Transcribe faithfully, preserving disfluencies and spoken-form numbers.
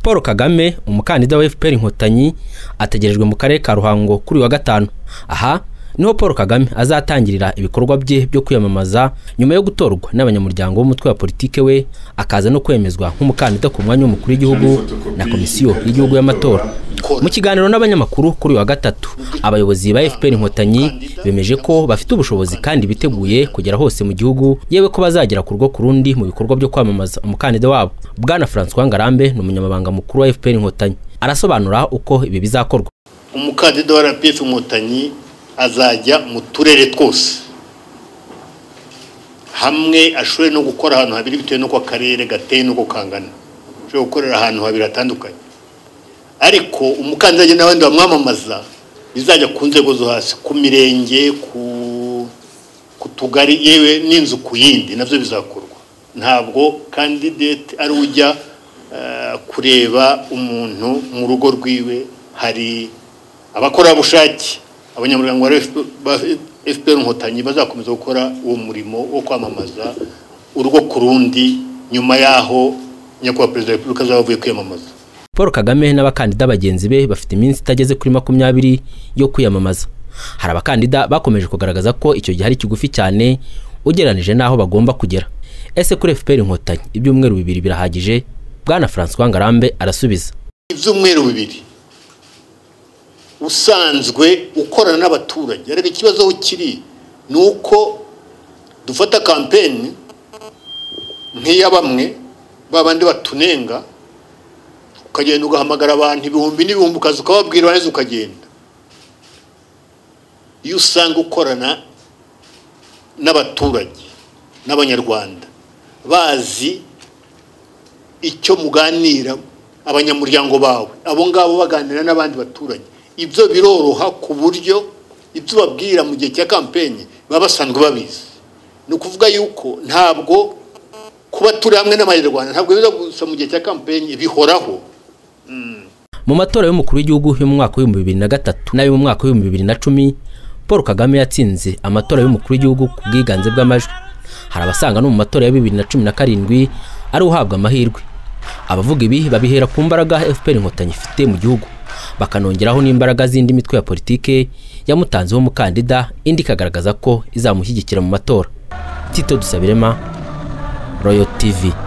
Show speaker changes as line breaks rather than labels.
Paul Kagame umukandida wa F P R Inkotanyi ategerejwe mu karere ka Ruhango kuri wa gatanu. Aha niho Paul Kagame azatangirira ibikorwa bye byo kwiyamamaza nyuma yo gutorwa n'abanyamuryango b'umutwe wa politike we akaza no kwemezwa nk'umukandida ku mwanya w'umukuru w'igihugu na komisiyo y'igihugu y'amatora. Mu kiganiro n'abanyamakuru kuri wa gatatu, abayobozi ba F P R Inkotanyi bemeje ko bafite ubushobozi kandi biteguye kugera hose mu gihugu, yewe ko bazagera ku rugo kurundi mu bikorwa byo kwamamaza umukandida wabo. Bwana François Ngarambe ni umunyamabanga mukuru wa F P R Inkotanyi, arasobanura uko ibi bizakorwa.
Umukandida wa R P F Inkotanyi azajya mu turere twose hamwe, ashobore no gukora ahantu habiri bitewe no kwa karere gateye no kangana, ashobore gukorera ahantu habiri atandukanye. Ariko umukandida agenda n'abandi bamwamamaza bizajya ku nzego zo hasi, ku mirenge, ku kutugari, yewe n'inzu ku yindi navyo bizakorwa. Ntabwo candidate ari ujya uh, kureba umuntu mu rugo rwiwe. Hari abakora bushake, abanyamuryango ba F P R Inkotanyi bazakomeza gukora uwo murimo wo kwamamaza urugo kurundi nyuma yaho nyakubahwa Perezida wa Repubulika azavuye kwiyamamaza.
Paul Kagame n'abakandida bagenzi be bafite iminsi itageze kuri makumyabiri yo kwiyamamaza. Hari abakandida bakomeje kugaragaza ko icyo gihe ari kigufi cyane ugeranije naho bagomba kugera. Ese kuri F P R Inkotanyi ibyumweru bibiri birahagije? Bwana François Ngarambe arasubiza.
Ibyumweru bibiri usanzwe ukorana n'abaturage, ariko ikibazo aho kiri nuko dufata campaign nk'iya bamwe babandi batunenga, ukagenda ugahamagara abantu ibihumbi n'ibihumbi ukaza ukababwira neza ukagenda. Iyo usanga ukorana n'abaturage n'abanyarwanda bazi icyo muganira, abanyamuryango bawe abo ngabo baganira n'abandi baturage, ibyo biroroha ku buryo ibyo babwira mu gihe cya campaign baba basanzwe babizi. Ni ukuvuga yuko ntabwo kuba turi hamwe n'abanyarwanda ntabwo biza gusa mu gihe cya campaign, bihoraho.
Mu matora y'umukuru w'igihugu yo mu mwaka wa bibiri na gatatu n'ayo mu mwaka wa bibiri na cumi, Paul Kagame yatsinze amatora y'umukuru w'igihugu ku bwiganze bw'amajwi. Hari abasanga no mu matora ya bibiri na cumi na karindwi ari uhabwa amahirwe. Abavuga ibi babihera ku mbaraga F P R Inkotanyi ifite mu gihugu, bakanongeraho n'imbaraga z'indi mitwe ya politike yamutanzeho umukandida, indi kagaragaza ko izamushyigikira mu matora. Tito Dusabirema, Royal T V.